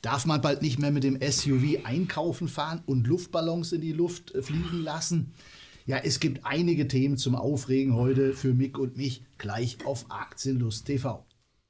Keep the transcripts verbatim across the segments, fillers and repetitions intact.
Darf man bald nicht mehr mit dem S U V einkaufen fahren und Luftballons in die Luft fliegen lassen? Ja, es gibt einige Themen zum Aufregen heute für Mick und mich gleich auf Aktienlust T V.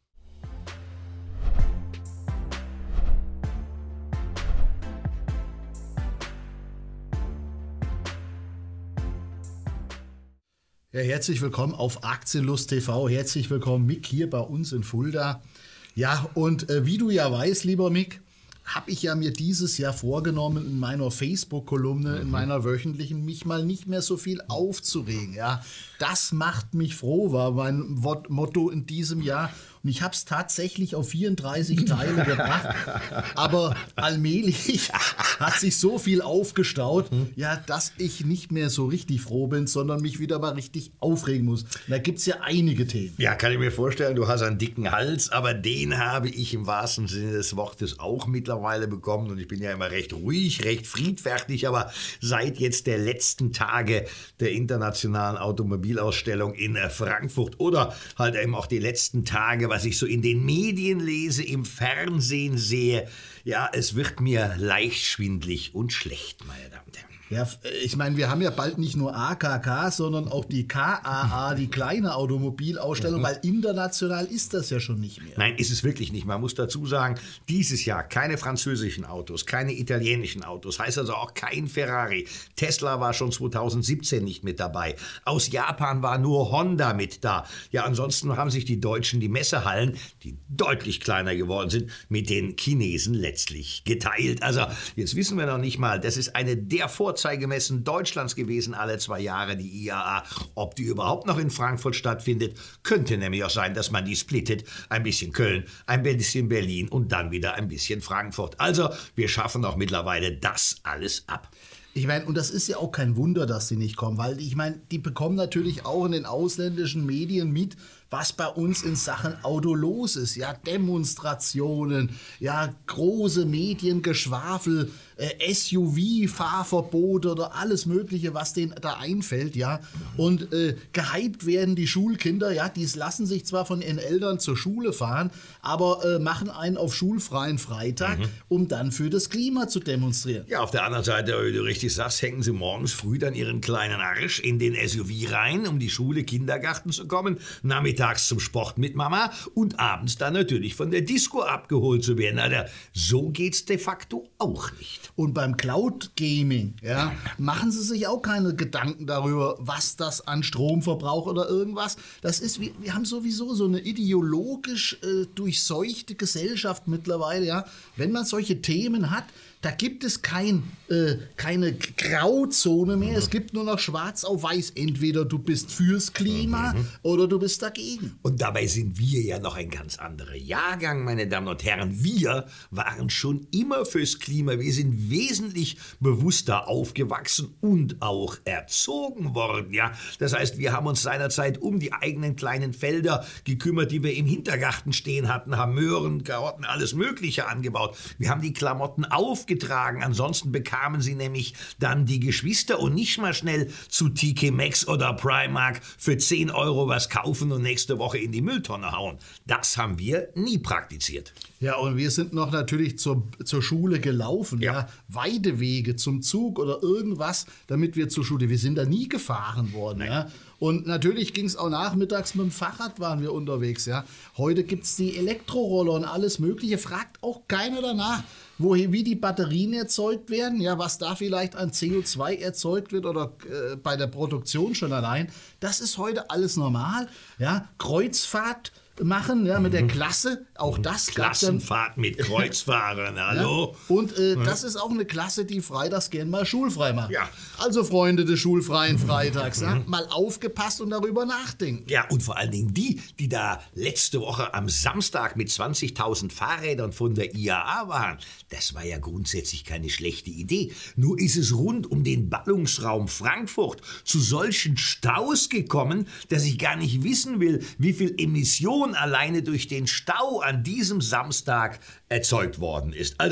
Ja, herzlich willkommen auf Aktienlust T V. Herzlich willkommen, Mick, hier bei uns in Fulda. Ja, und äh, wie du ja weißt, lieber Mick, habe ich ja mir dieses Jahr vorgenommen, in meiner Facebook-Kolumne, in meiner wöchentlichen, mich mal nicht mehr so viel aufzuregen. Ja, das macht mich froh, war mein Wort, Motto in diesem Jahr. Und ich habe es tatsächlich auf vierunddreißig Teile gebracht. Aber allmählich hat sich so viel aufgestaut, ja, dass ich nicht mehr so richtig froh bin, sondern mich wieder mal richtig aufregen muss. Da gibt es ja einige Themen. Ja, kann ich mir vorstellen, du hast einen dicken Hals, aber den habe ich im wahrsten Sinne des Wortes auch mittlerweile bekommen. Und ich bin ja immer recht ruhig, recht friedfertig, aber seit jetzt der letzten Tage der internationalen Automobilausstellung in Frankfurt oder halt eben auch die letzten Tage, was ich so in den Medien lese, im Fernsehen sehe, ja, es wird mir leicht schwindlig und schlecht, meine Damen und Herren. Ja, ich meine, wir haben ja bald nicht nur A K K, sondern auch die K A A, die kleine Automobilausstellung, weil international ist das ja schon nicht mehr. Nein, ist es wirklich nicht. Man muss dazu sagen, dieses Jahr keine französischen Autos, keine italienischen Autos, heißt also auch kein Ferrari. Tesla war schon zweitausendsiebzehn nicht mit dabei. Aus Japan war nur Honda mit da. Ja, ansonsten haben sich die Deutschen die Messehallen, die deutlich kleiner geworden sind, mit den Chinesen letztlich geteilt. Also jetzt wissen wir noch nicht mal, das ist eine der Vorzeigemessen Deutschlands gewesen, alle zwei Jahre die I A A. Ob die überhaupt noch in Frankfurt stattfindet, könnte nämlich auch sein, dass man die splittet. Ein bisschen Köln, ein bisschen Berlin und dann wieder ein bisschen Frankfurt. Also wir schaffen auch mittlerweile das alles ab. Ich meine, und das ist ja auch kein Wunder, dass sie nicht kommen, weil ich meine, die bekommen natürlich auch in den ausländischen Medien mit, was bei uns in Sachen Auto los ist. Ja, Demonstrationen, ja, große Mediengeschwafel, äh, S U V-Fahrverbote oder alles Mögliche, was denen da einfällt, ja. Und äh, gehypt werden die Schulkinder, ja, die lassen sich zwar von ihren Eltern zur Schule fahren, aber äh, machen einen auf schulfreien Freitag, mhm. um dann für das Klima zu demonstrieren. Ja, auf der anderen Seite, wie du richtig sagst, hängen sie morgens früh dann ihren kleinen Arsch in den S U V rein, um die Schule, Kindergarten zu kommen, nachmittags zum Sport mit Mama und abends dann natürlich von der Disco abgeholt zu werden. Also, so geht's de facto auch nicht. Und beim Cloud Gaming, ja, machen sie sich auch keine Gedanken darüber, was das an Strom verbraucht oder irgendwas. Das ist, wir, wir haben sowieso so eine ideologisch äh, durchseuchte Gesellschaft mittlerweile, ja. Wenn man solche Themen hat, da gibt es kein, äh, keine Grauzone mehr. Es gibt nur noch schwarz auf weiß. Entweder du bist fürs Klima mhm. oder du bist dagegen. Und dabei sind wir ja noch ein ganz anderer Jahrgang, meine Damen und Herren. Wir waren schon immer fürs Klima. Wir sind wesentlich bewusster aufgewachsen und auch erzogen worden. Ja? Das heißt, wir haben uns seinerzeit um die eigenen kleinen Felder gekümmert, die wir im Hintergarten stehen hatten, haben Möhren, Karotten, alles Mögliche angebaut. Wir haben die Klamotten aufgetragen. Ansonsten bekamen sie nämlich dann die Geschwister und nicht mal schnell zu T K Maxx oder Primark für zehn Euro was kaufen und nächste Woche in die Mülltonne hauen. Das haben wir nie praktiziert. Ja, und wir sind noch natürlich zur, zur Schule gelaufen, ja. ja, weite Wege zum Zug oder irgendwas, damit wir zur Schule, wir sind da nie gefahren worden, ja. Und natürlich ging es auch nachmittags mit dem Fahrrad, waren wir unterwegs, ja. Heute gibt es die Elektroroller und alles Mögliche, fragt auch keiner danach, woher, wie die Batterien erzeugt werden, ja, was da vielleicht an C O zwei erzeugt wird oder äh, bei der Produktion schon allein. Das ist heute alles normal, ja. Kreuzfahrt machen, ja, mit der Klasse, auch das. Klassenfahrt mit Kreuzfahrern, hallo? Ja. Und äh, ja. das ist auch eine Klasse, die freitags gern mal schulfrei macht. Ja. Also Freunde des schulfreien Freitags, ja, mal aufgepasst und darüber nachdenken. Ja, und vor allen Dingen die, die da letzte Woche am Samstag mit zwanzigtausend Fahrrädern von der I A A waren, das war ja grundsätzlich keine schlechte Idee. Nur ist es rund um den Ballungsraum Frankfurt zu solchen Staus gekommen, dass ich gar nicht wissen will, wie viel Emissionen alleine durch den Stau an diesem Samstag erzeugt worden ist. Also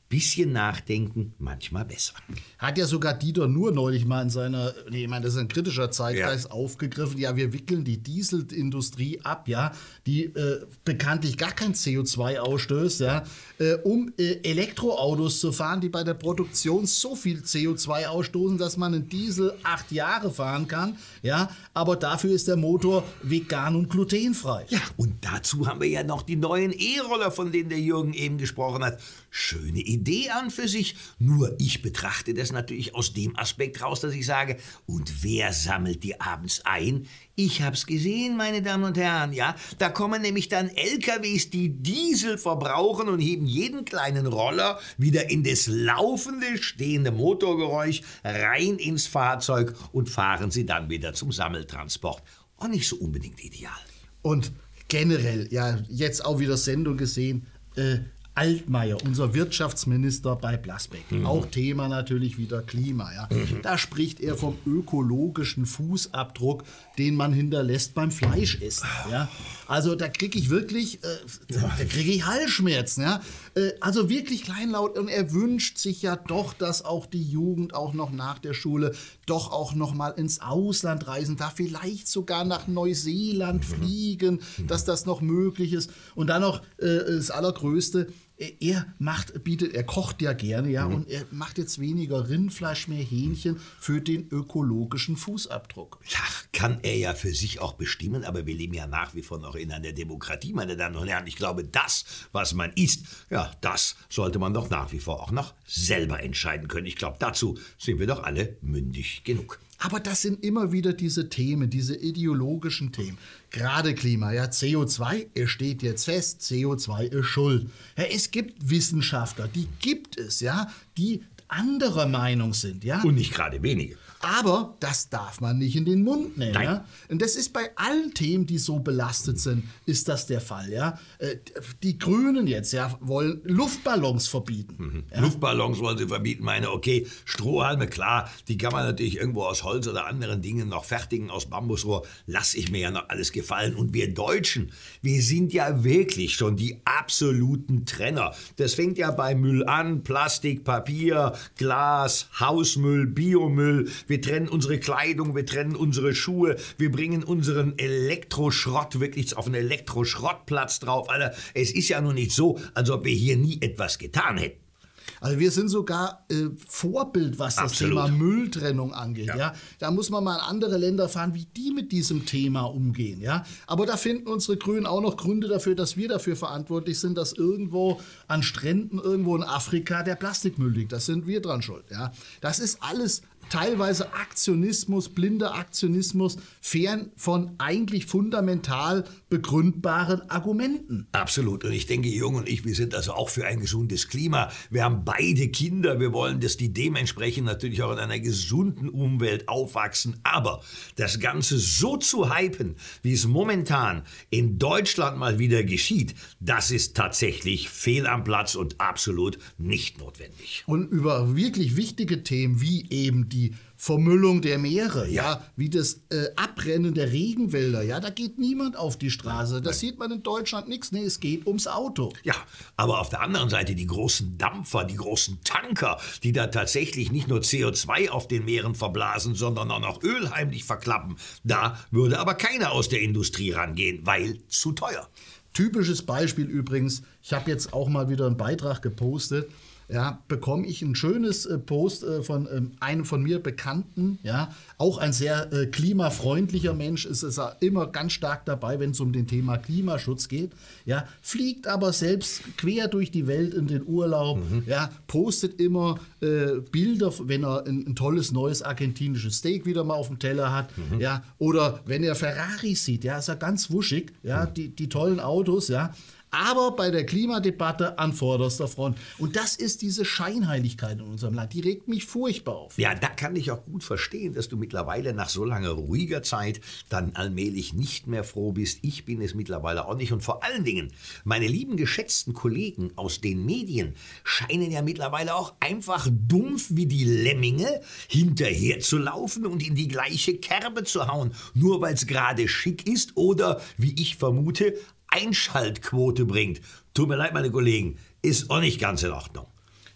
Bisschen nachdenken, manchmal besser. Hat ja sogar Dieter Nuhr neulich mal in seiner, nee, ich meine, das ist ein kritischer Zeitgeist, ja. aufgegriffen. Ja, wir wickeln die Dieselindustrie ab, ja, die äh, bekanntlich gar kein C O zwei ausstößt, ja, äh, um äh, Elektroautos zu fahren, die bei der Produktion so viel C O zwei ausstoßen, dass man einen Diesel acht Jahre fahren kann, ja, aber dafür ist der Motor vegan und glutenfrei. Ja, und dazu haben wir ja noch die neuen E-Roller, von denen der Jürgen eben gesprochen hat. Schöne Idee an für sich, nur ich betrachte das natürlich aus dem Aspekt raus, dass ich sage, und wer sammelt die abends ein? Ich hab's gesehen, meine Damen und Herren, ja, da kommen nämlich dann L K Ws, die Diesel verbrauchen und heben jeden kleinen Roller wieder in das laufende, stehende Motorgeräusch rein ins Fahrzeug und fahren sie dann wieder zum Sammeltransport. Auch nicht so unbedingt ideal. Und generell, ja, jetzt auch wieder Sendung gesehen, äh, Altmaier, unser Wirtschaftsminister bei Plasbeck, mhm. auch Thema natürlich wieder Klima. Ja. Mhm. Da spricht er vom ökologischen Fußabdruck, den man hinterlässt beim Fleischessen. Ja. Also da kriege ich wirklich, äh, da kriege ich Halsschmerzen. Ja. Äh, also wirklich kleinlaut. Und er wünscht sich ja doch, dass auch die Jugend auch noch nach der Schule doch auch noch mal ins Ausland reisen darf, vielleicht sogar nach Neuseeland fliegen, mhm. dass das noch möglich ist. Und dann noch äh, das Allergrößte, er macht, bietet, er kocht ja gerne, ja, mhm. und er macht jetzt weniger Rindfleisch, mehr Hähnchen für den ökologischen Fußabdruck. Ja, kann er ja für sich auch bestimmen, aber wir leben ja nach wie vor noch in einer Demokratie, meine Damen und Herren. Ich glaube, das, was man isst, ja, das sollte man doch nach wie vor auch noch selber entscheiden können. Ich glaube, dazu sind wir doch alle mündig genug. Aber das sind immer wieder diese Themen, diese ideologischen Themen. Gerade Klima, ja, C O zwei, es steht jetzt fest, C O zwei ist schuld. Ja, es gibt Wissenschaftler, die gibt es, ja, die anderer Meinung sind, ja. Und nicht gerade wenige. Aber das darf man nicht in den Mund nehmen. Ja? Und das ist bei allen Themen, die so belastet sind, ist das der Fall. Ja? Die Grünen jetzt ja, wollen Luftballons verbieten. Mhm. Ja? Luftballons wollen sie verbieten. Meine, okay, Strohhalme, klar, die kann man natürlich irgendwo aus Holz oder anderen Dingen noch fertigen, aus Bambusrohr. Lass ich mir ja noch alles gefallen. Und wir Deutschen, wir sind ja wirklich schon die absoluten Trenner. Das fängt ja bei Müll an, Plastik, Papier, Glas, Hausmüll, Biomüll. Wir trennen unsere Kleidung, wir trennen unsere Schuhe, wir bringen unseren Elektroschrott wirklich auf einen Elektroschrottplatz drauf. Alter, es ist ja nun nicht so, als ob wir hier nie etwas getan hätten. Also wir sind sogar äh, Vorbild, was das Absolut. Thema Mülltrennung angeht. Ja. Ja. Ja. Da muss man mal in andere Länder fahren, wie die mit diesem Thema umgehen. Ja. Aber da finden unsere Grünen auch noch Gründe dafür, dass wir dafür verantwortlich sind, dass irgendwo an Stränden, irgendwo in Afrika der Plastikmüll liegt. Das sind wir dran schuld. Ja. Das ist alles teilweise Aktionismus, blinder Aktionismus, fern von eigentlich fundamental begründbaren Argumenten. Absolut. Und ich denke, Jung und ich, wir sind also auch für ein gesundes Klima. Wir haben beide Kinder. Wir wollen, dass die dementsprechend natürlich auch in einer gesunden Umwelt aufwachsen. Aber das Ganze so zu hypen, wie es momentan in Deutschland mal wieder geschieht, das ist tatsächlich fehl am Platz und absolut nicht notwendig. Und über wirklich wichtige Themen wie eben die Vermüllung der Meere, ja, ja wie das äh, Abrennen der Regenwälder, ja, da geht niemand auf die Straße. Das Nein. sieht man in Deutschland nichts. Nee, es geht ums Auto. Ja, aber auf der anderen Seite die großen Dampfer, die großen Tanker, die da tatsächlich nicht nur C O zwei auf den Meeren verblasen, sondern auch noch Öl heimlich verklappen. Da würde aber keiner aus der Industrie rangehen, weil zu teuer. Typisches Beispiel übrigens, ich habe jetzt auch mal wieder einen Beitrag gepostet, ja, bekomme ich ein schönes äh, Post äh, von ähm, einem von mir Bekannten, ja, auch ein sehr äh, klimafreundlicher Mensch, ist es immer ganz stark dabei, wenn es um den Thema Klimaschutz geht, ja, fliegt aber selbst quer durch die Welt in den Urlaub, mhm. ja, postet immer äh, Bilder, wenn er ein, ein tolles neues argentinisches Steak wieder mal auf dem Teller hat, mhm. ja, oder wenn er Ferraris sieht, ja, ist er ganz wuschig, ja, mhm. die, die tollen Autos, ja, aber bei der Klimadebatte an vorderster Front. Und das ist diese Scheinheiligkeit in unserem Land. Die regt mich furchtbar auf. Ja, da kann ich auch gut verstehen, dass du mittlerweile nach so langer ruhiger Zeit dann allmählich nicht mehr froh bist. Ich bin es mittlerweile auch nicht. Und vor allen Dingen, meine lieben geschätzten Kollegen aus den Medien scheinen ja mittlerweile auch einfach dumpf wie die Lemminge hinterher zu laufen und in die gleiche Kerbe zu hauen. Nur weil es gerade schick ist oder, wie ich vermute, Einschaltquote bringt. Tut mir leid, meine Kollegen, ist auch nicht ganz in Ordnung.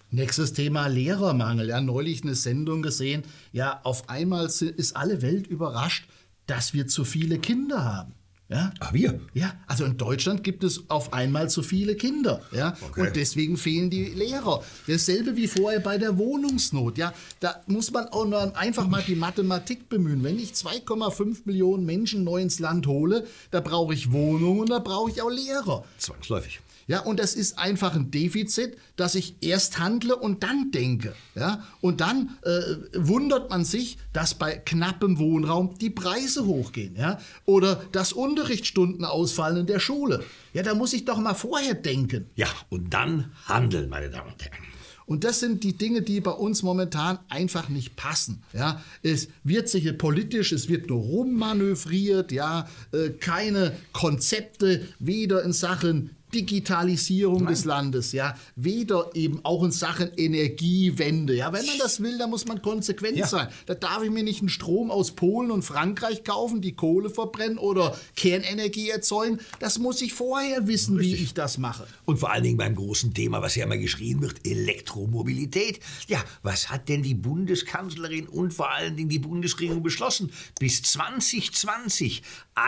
Nächstes Thema Lehrermangel. Ja, neulich eine Sendung gesehen. Ja, auf einmal ist alle Welt überrascht, dass wir zu viele Kinder haben. Ja? Ach, wir? Ja, also in Deutschland gibt es auf einmal zu viele Kinder. Ja? Okay. Und deswegen fehlen die Lehrer. Dasselbe wie vorher bei der Wohnungsnot. Ja? Da muss man auch nur einfach mal die Mathematik bemühen. Wenn ich zwei Komma fünf Millionen Menschen neu ins Land hole, da brauche ich Wohnungen und da brauche ich auch Lehrer. Zwangsläufig. Ja, und das ist einfach ein Defizit, dass ich erst handle und dann denke. Ja? Und dann äh, wundert man sich, dass bei knappem Wohnraum die Preise hochgehen. Ja? Oder dass Unterrichtsstunden ausfallen in der Schule. Ja, da muss ich doch mal vorher denken. Ja, und dann handeln, meine Damen und Herren. Und das sind die Dinge, die bei uns momentan einfach nicht passen. Ja, es wird sich politisch, es wird nur rummanövriert, ja, äh, keine Konzepte, weder in Sachen Digitalisierung Nein. des Landes, ja, weder eben auch in Sachen Energiewende. Ja, wenn man das will, dann muss man konsequent Ja. sein. Da darf ich mir nicht einen Strom aus Polen und Frankreich kaufen, die Kohle verbrennen oder Kernenergie erzeugen. Das muss ich vorher wissen, Richtig. wie ich das mache. Und vor allen Dingen beim großen Thema, was ja immer geschrien wird, Elektromobilität. Ja, was hat denn die Bundeskanzlerin und vor allen Dingen die Bundesregierung beschlossen? Bis zwanzig zwanzig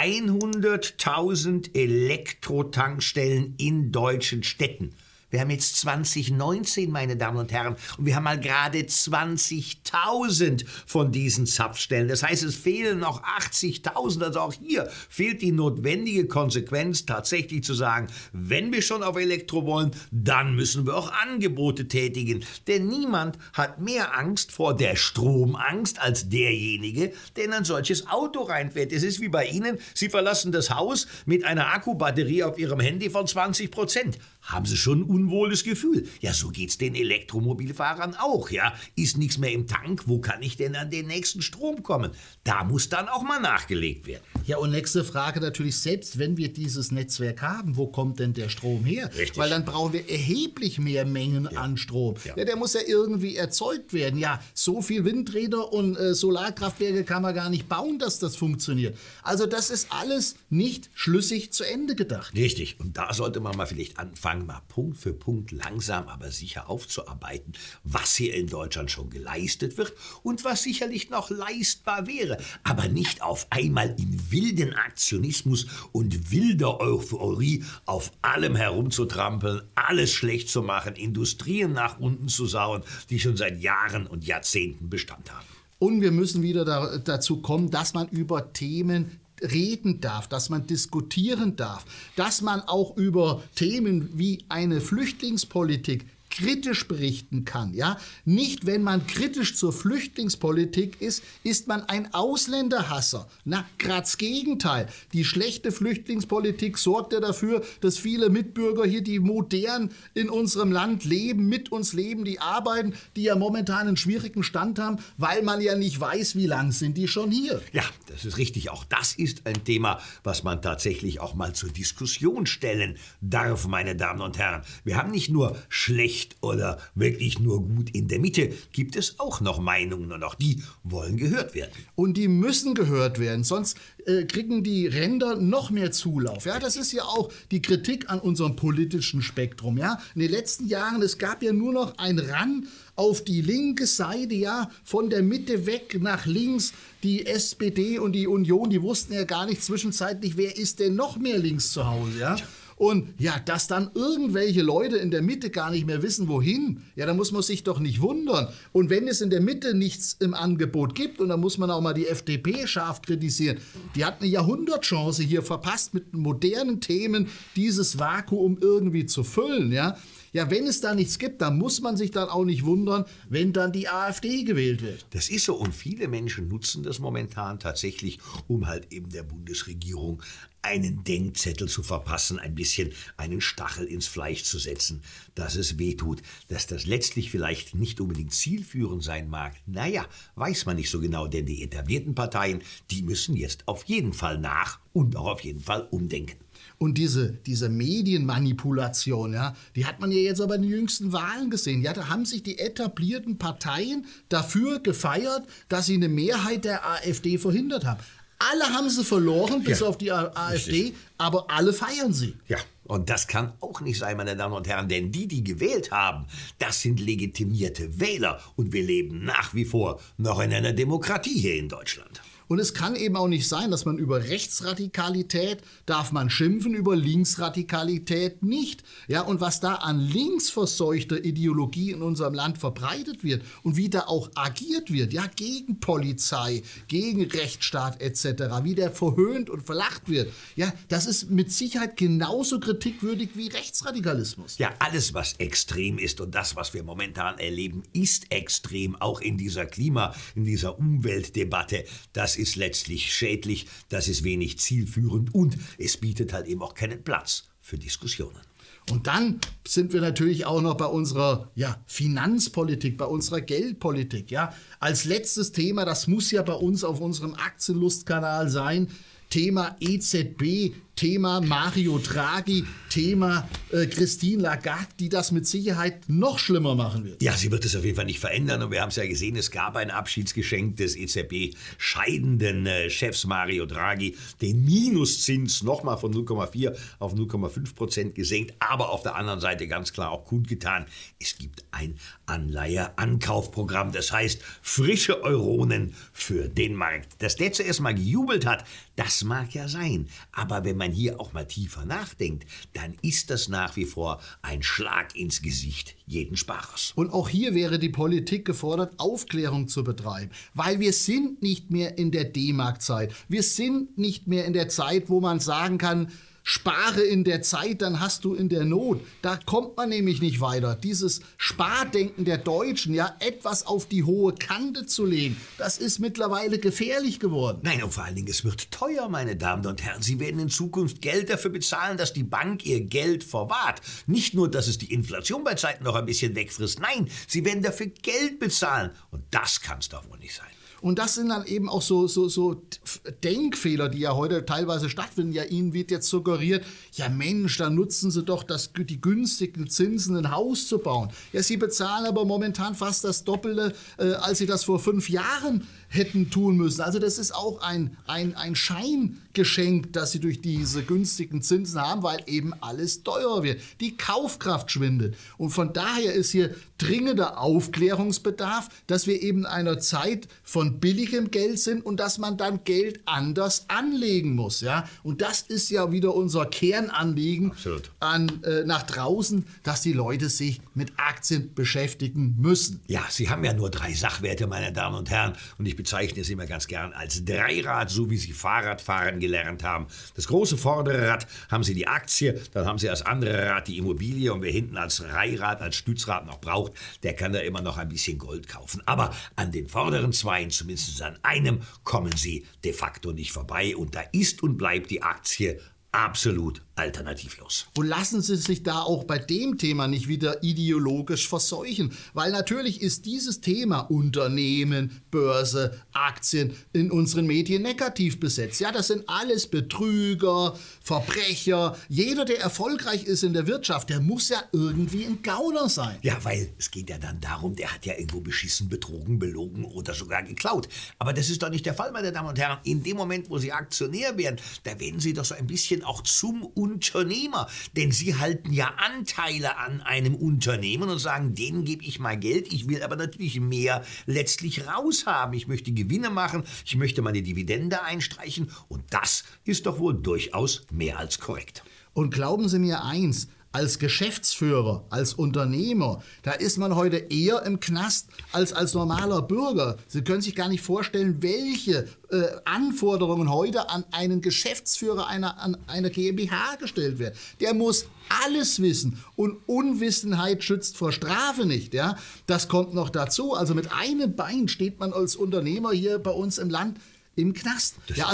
hunderttausend Elektrotankstellen in deutschen Städten. Wir haben jetzt zwanzig neunzehn, meine Damen und Herren, und wir haben mal gerade zwanzigtausend von diesen Zapfstellen. Das heißt, es fehlen noch achtzigtausend. Also auch hier fehlt die notwendige Konsequenz, tatsächlich zu sagen, wenn wir schon auf Elektro wollen, dann müssen wir auch Angebote tätigen. Denn niemand hat mehr Angst vor der Stromangst als derjenige, der in ein solches Auto reinfährt. Es ist wie bei Ihnen, Sie verlassen das Haus mit einer Akkubatterie auf Ihrem Handy von zwanzig Prozent. Haben Sie schon ein unwohles Gefühl? Ja, so geht's den Elektromobilfahrern auch, ja. Ist nichts mehr im Tank, wo kann ich denn an den nächsten Strom kommen? Da muss dann auch mal nachgelegt werden. Ja, und nächste Frage natürlich, selbst wenn wir dieses Netzwerk haben, wo kommt denn der Strom her? Richtig. Weil dann brauchen wir erheblich mehr Mengen Ja. an Strom. Ja. Ja. Der muss ja irgendwie erzeugt werden. Ja, so viel Windräder und äh, Solarkraftwerke kann man gar nicht bauen, dass das funktioniert. Also das ist alles nicht schlüssig zu Ende gedacht. Richtig. Und da sollte man mal vielleicht anfangen, mal Punkt für Punkt langsam, aber sicher aufzuarbeiten, was hier in Deutschland schon geleistet wird und was sicherlich noch leistbar wäre. Aber nicht auf einmal in wilden Aktionismus und wilder Euphorie auf allem herumzutrampeln, alles schlecht zu machen, Industrien nach unten zu sauen, die schon seit Jahren und Jahrzehnten Bestand haben. Und wir müssen wieder da, dazu kommen, dass man über Themen reden darf, dass man diskutieren darf, dass man auch über Themen wie eine Flüchtlingspolitik kritisch berichten kann. Ja? Nicht, wenn man kritisch zur Flüchtlingspolitik ist, ist man ein Ausländerhasser. Na, gerade das Gegenteil. Die schlechte Flüchtlingspolitik sorgt ja dafür, dass viele Mitbürger hier, die modern in unserem Land leben, mit uns leben, die arbeiten, die ja momentan einen schwierigen Stand haben, weil man ja nicht weiß, wie lang sind die schon hier. Ja, das ist richtig. Auch das ist ein Thema, was man tatsächlich auch mal zur Diskussion stellen darf, meine Damen und Herren. Wir haben nicht nur schlecht oder wirklich nur gut in der Mitte, gibt es auch noch Meinungen und auch die wollen gehört werden. Und die müssen gehört werden, sonst äh, kriegen die Ränder noch mehr Zulauf. Ja, das ist ja auch die Kritik an unserem politischen Spektrum. Ja, in den letzten Jahren, es gab ja nur noch ein Ran auf die linke Seite, ja, von der Mitte weg nach links. Die S P D und die Union, die wussten ja gar nicht zwischenzeitlich, wer ist denn noch mehr links zu Hause, ja. Und ja, dass dann irgendwelche Leute in der Mitte gar nicht mehr wissen, wohin, ja, da muss man sich doch nicht wundern. Und wenn es in der Mitte nichts im Angebot gibt, und da muss man auch mal die F D P scharf kritisieren, die hat eine Jahrhundertchance hier verpasst, mit modernen Themen dieses Vakuum irgendwie zu füllen, ja. Ja, wenn es da nichts gibt, dann muss man sich dann auch nicht wundern, wenn dann die AfD gewählt wird. Das ist so und viele Menschen nutzen das momentan tatsächlich, um halt eben der Bundesregierung einen Denkzettel zu verpassen, ein bisschen einen Stachel ins Fleisch zu setzen, dass es wehtut, dass das letztlich vielleicht nicht unbedingt zielführend sein mag. Naja, weiß man nicht so genau, denn die etablierten Parteien, die müssen jetzt auf jeden Fall nach und auch auf jeden Fall umdenken. Und diese, diese Medienmanipulation, ja, die hat man ja jetzt aber in den jüngsten Wahlen gesehen. Ja, da haben sich die etablierten Parteien dafür gefeiert, dass sie eine Mehrheit der AfD verhindert haben. Alle haben sie verloren, bis Ja, auf die AfD, richtig. aber alle feiern sie. Ja, und das kann auch nicht sein, meine Damen und Herren, denn die, die gewählt haben, das sind legitimierte Wähler und wir leben nach wie vor noch in einer Demokratie hier in Deutschland. Und es kann eben auch nicht sein, dass man über Rechtsradikalität darf man schimpfen, über Linksradikalität nicht. Ja, und was da an linksverseuchter Ideologie in unserem Land verbreitet wird und wie da auch agiert wird, ja, gegen Polizei, gegen Rechtsstaat et cetera, wie der verhöhnt und verlacht wird, ja, das ist mit Sicherheit genauso kritikwürdig wie Rechtsradikalismus. Ja, alles, was extrem ist und das, was wir momentan erleben, ist extrem, auch in dieser Klima-, in dieser Umweltdebatte. Das ist letztlich schädlich, das ist wenig zielführend und es bietet halt eben auch keinen Platz für Diskussionen. Und dann sind wir natürlich auch noch bei unserer ja, Finanzpolitik, bei unserer Geldpolitik. Ja. Als letztes Thema, das muss ja bei uns auf unserem Aktienlustkanal sein, Thema E Z B, Thema Mario Draghi, Thema äh, Christine Lagarde, die das mit Sicherheit noch schlimmer machen wird. Ja, sie wird es auf jeden Fall nicht verändern und wir haben es ja gesehen, es gab ein Abschiedsgeschenk des E Z B-scheidenden äh, Chefs Mario Draghi, den Minuszins nochmal von null Komma vier auf null Komma fünf Prozent gesenkt, aber auf der anderen Seite ganz klar auch kundgetan, es gibt ein Anleihe-Ankaufprogramm, das heißt frische Euronen für den Markt. Dass der zuerst mal gejubelt hat, das mag ja sein, aber wenn man hier auch mal tiefer nachdenkt, dann ist das nach wie vor ein Schlag ins Gesicht jeden Sparers. Und auch hier wäre die Politik gefordert, Aufklärung zu betreiben, weil wir sind nicht mehr in der D-Mark-Zeit. Wir sind nicht mehr in der Zeit, wo man sagen kann, spare in der Zeit, dann hast du in der Not. Da kommt man nämlich nicht weiter. Dieses Spardenken der Deutschen, ja, etwas auf die hohe Kante zu legen, das ist mittlerweile gefährlich geworden. Nein, und vor allen Dingen, es wird teuer, meine Damen und Herren. Sie werden in Zukunft Geld dafür bezahlen, dass die Bank ihr Geld verwahrt. Nicht nur, dass es die Inflation bei Zeiten noch ein bisschen wegfrisst. Nein, Sie werden dafür Geld bezahlen. Und das kann es doch wohl nicht sein. Und das sind dann eben auch so, so, so Denkfehler, die ja heute teilweise stattfinden. Ja, Ihnen wird jetzt suggeriert, ja Mensch, da nutzen Sie doch das, die günstigen Zinsen, ein Haus zu bauen. Ja, Sie bezahlen aber momentan fast das Doppelte, äh, als Sie das vor fünf Jahren hätten tun müssen. Also das ist auch ein, ein, ein Scheingeschenk, das Sie durch diese günstigen Zinsen haben, weil eben alles teurer wird. Die Kaufkraft schwindet. Und von daher ist hier dringender Aufklärungsbedarf, dass wir eben in einer Zeit von billigem Geld sind und dass man dann Geld anders anlegen muss. Ja? Und das ist ja wieder unser Kernanliegen an, äh, nach draußen, dass die Leute sich mit Aktien beschäftigen müssen. Ja, Sie haben ja nur drei Sachwerte, meine Damen und Herren. Und ich bezeichne es immer ganz gern als Dreirad, so wie Sie Fahrradfahren gelernt haben. Das große vordere Rad haben Sie die Aktie, dann haben Sie als andere Rad die Immobilie und wer hinten als Reihrad, als Stützrad noch braucht, der kann da immer noch ein bisschen Gold kaufen. Aber an den vorderen zwei, zumindest an einem, kommen Sie de facto nicht vorbei und da ist und bleibt die Aktie absolut alternativlos. Und lassen Sie sich da auch bei dem Thema nicht wieder ideologisch verseuchen, weil natürlich ist dieses Thema Unternehmen, Börse, Aktien in unseren Medien negativ besetzt. Ja, das sind alles Betrüger, Verbrecher. Jeder, der erfolgreich ist in der Wirtschaft, der muss ja irgendwie ein Gauner sein. Ja, weil es geht ja dann darum, der hat ja irgendwo beschissen, betrogen, belogen oder sogar geklaut. Aber das ist doch nicht der Fall, meine Damen und Herren. In dem Moment, wo Sie Aktionär werden, da werden Sie doch so ein bisschen auch zum Unternehmer, denn Sie halten ja Anteile an einem Unternehmen und sagen, denen gebe ich mal Geld, ich will aber natürlich mehr letztlich raushaben. Ich möchte Gewinne machen, ich möchte meine Dividende einstreichen und das ist doch wohl durchaus mehr als korrekt. Und glauben Sie mir eins, als Geschäftsführer, als Unternehmer, da ist man heute eher im Knast als als normaler Bürger. Sie können sich gar nicht vorstellen, welche äh, Anforderungen heute an einen Geschäftsführer einer, an einer GmbH gestellt werden. Der muss alles wissen und Unwissenheit schützt vor Strafe nicht. Ja? Das kommt noch dazu. Also mit einem Bein steht man als Unternehmer hier bei uns im Land im Knast. Ja, also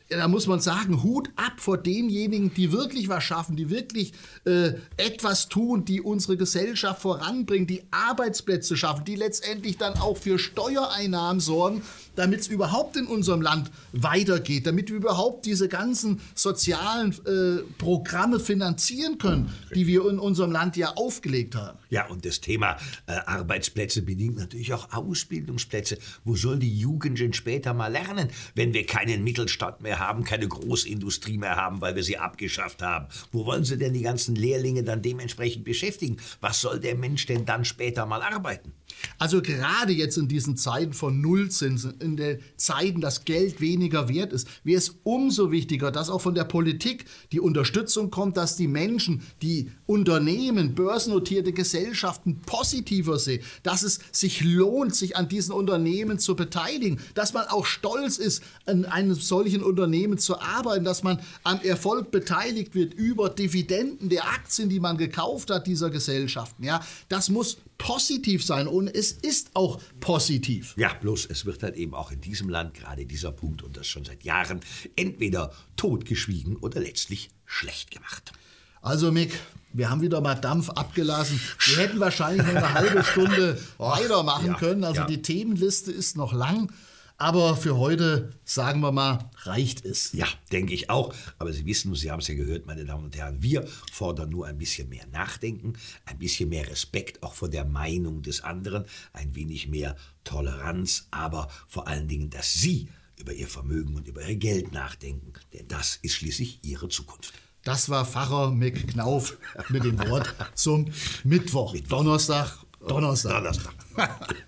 da muss man sagen, Hut ab vor denjenigen, die wirklich was schaffen, die wirklich äh, etwas tun, die unsere Gesellschaft voranbringen, die Arbeitsplätze schaffen, die letztendlich dann auch für Steuereinnahmen sorgen, damit es überhaupt in unserem Land weitergeht, damit wir überhaupt diese ganzen sozialen äh, Programme finanzieren können, die wir in unserem Land ja aufgelegt haben. Ja, und das Thema äh, Arbeitsplätze bedingt natürlich auch Ausbildungsplätze. Wo soll die Jugend denn später mal lernen, wenn wir keinen Mittelstand mehr haben, keine Großindustrie mehr haben, weil wir sie abgeschafft haben? Wo wollen sie denn die ganzen Lehrlinge dann dementsprechend beschäftigen? Was soll der Mensch denn dann später mal arbeiten? Also gerade jetzt in diesen Zeiten von Nullzinsen, in den Zeiten, dass Geld weniger wert ist, wäre es umso wichtiger, dass auch von der Politik die Unterstützung kommt, dass die Menschen, die Unternehmen, börsennotierte Gesellschaften positiver sehen, dass es sich lohnt, sich an diesen Unternehmen zu beteiligen, dass man auch stolz ist, an einem solchen Unternehmen zu arbeiten, dass man am Erfolg beteiligt wird über Dividenden der Aktien, die man gekauft hat, dieser Gesellschaften. Ja, das muss positiv sein und es ist auch positiv. Ja, bloß es wird halt eben auch in diesem Land gerade dieser Punkt und das schon seit Jahren entweder totgeschwiegen oder letztlich schlecht gemacht. Also Mick, wir haben wieder mal Dampf abgelassen. Wir hätten wahrscheinlich noch eine halbe Stunde weitermachen ja, können. Also ja. die Themenliste ist noch lang. Aber für heute, sagen wir mal, reicht es. Ja, denke ich auch. Aber Sie wissen, Sie haben es ja gehört, meine Damen und Herren, wir fordern nur ein bisschen mehr Nachdenken, ein bisschen mehr Respekt auch vor der Meinung des anderen, ein wenig mehr Toleranz, aber vor allen Dingen, dass Sie über Ihr Vermögen und über Ihr Geld nachdenken. Denn das ist schließlich Ihre Zukunft. Das war Pfarrer Mick Knauf mit dem Wort zum Mittwoch. Mittwoch. Donnerstag, Donnerstag. Donnerstag.